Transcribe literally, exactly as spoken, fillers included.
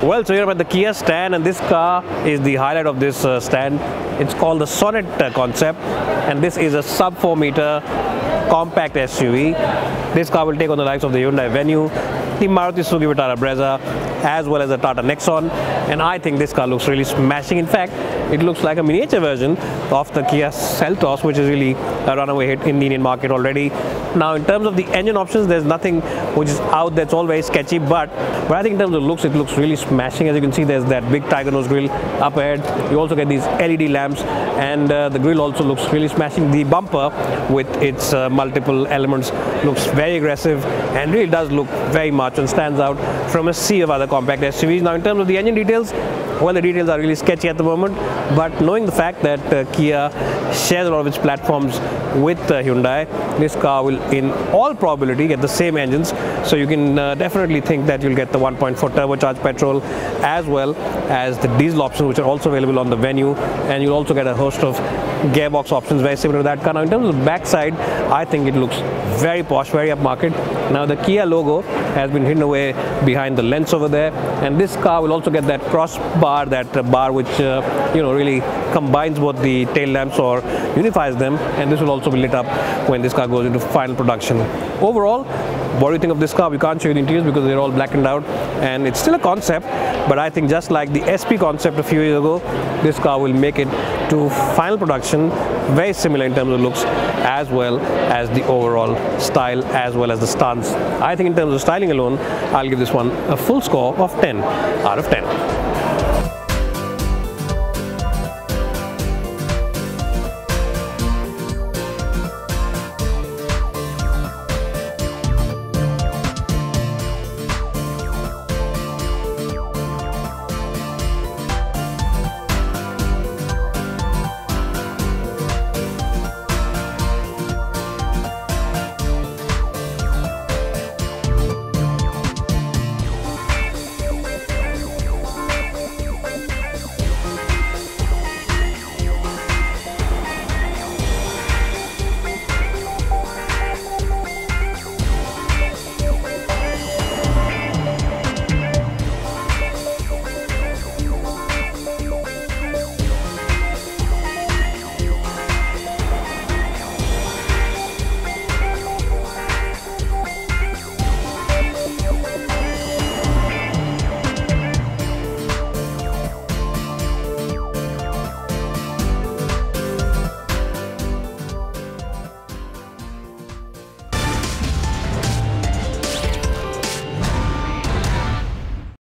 Well, so here I'm at the Kia stand, and this car is the highlight of this uh, stand. It's called the Sonet Concept, and this is a sub four meter compact S U V. This car will take on the likes of the Hyundai Venue, the Maruti Suzuki Vitara Brezza, as well as the Tata Nexon, and I think this car looks really smashing. In fact, it looks like a miniature version of the Kia Seltos, which is really a runaway hit in the Indian market already. Now, in terms of the engine options, there's nothing which is out that's all very sketchy, but, but I think in terms of looks, it looks really smashing. As you can see, there's that big tiger nose grille up ahead. You also get these L E D lamps, and uh, the grille also looks really smashing. The bumper with its uh, multiple elements looks very aggressive and really does look very much and stands out from a sea of other compact S U Vs. Now, in terms of the engine details, well, the details are really sketchy at the moment, but knowing the fact that uh, Kia shares a lot of its platforms with uh, Hyundai, this car will in all probability get the same engines, so you can uh, definitely think that you'll get the one point four turbocharged petrol as well as the diesel options, which are also available on the Venue, and you'll also get a host of gearbox options very similar to that car. Now, in terms of the backside, I think it looks very posh, very upmarket. Now, the Kia logo has been hidden away behind the lens over there, and this car will also get that crossbar, that uh, bar which uh, you know really combines both the tail lamps or unifies them, and this will also be lit up when this car goes into final production. Overall, what do you think of this car? We can't show you the interiors because they're all blackened out, and it's still a concept, but I think just like the S P concept a few years ago, this car will make it to final production very similar in terms of looks as well as the overall style as well as the stance. I think in terms of styling alone, I'll give this one a full score of ten out of ten.